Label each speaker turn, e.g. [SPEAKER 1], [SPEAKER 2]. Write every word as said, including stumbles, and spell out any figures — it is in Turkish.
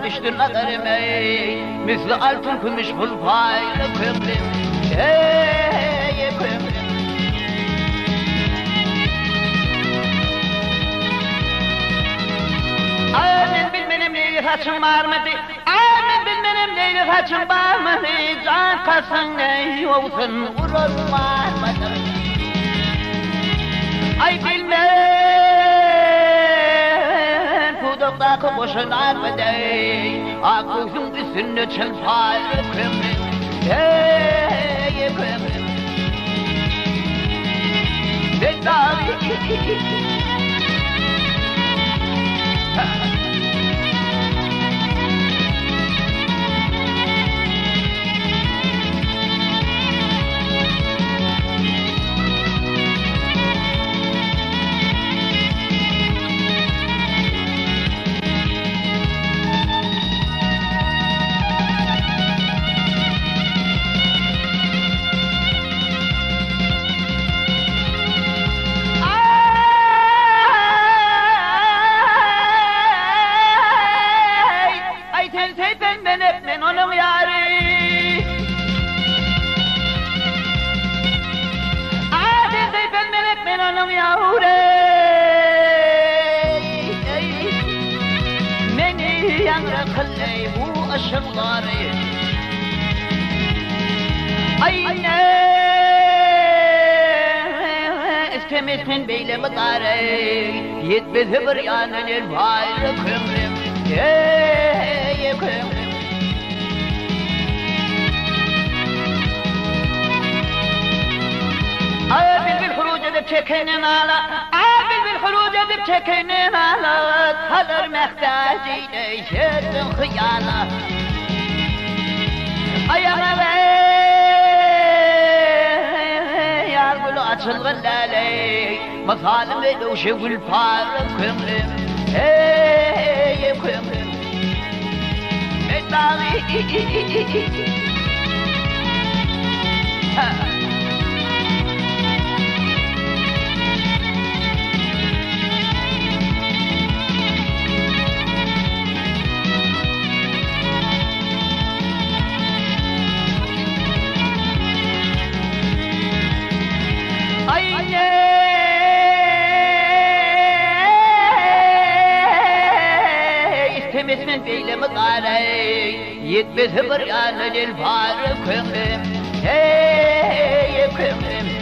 [SPEAKER 1] demiştir nadarım ey, misli altın gümüş bul paylı kömrüm, ey kömrüm. Amin bilmenim neyi kaçın var mıydı? Amin bilmenim neyi kaçın var mıydı? Can kasın neyi olsun vurur var mıydı? Ay bilmem kudumdaki boşunar mıydı? Akılsın üstünde çılpaylı kömrüm, ey kömrüm. Beddavi aşıkları ayne istemesin beyle mıdarı yetmezi bir yanın baylı kömrüm, ey kömrüm. Ay bilbil huruc edip çekenin ala, ay bilbil huruc edip çekenin ala, kalır mehtacıyla şerdin hıyala. Ayağına ve yar gülü açılgın lale, masalim ve duşu gül parı kömrüm, ey kömrüm. Meddavi İstemesinin beyle mıdarı yetmez bir yanın el var kömrüm, ey kömrüm.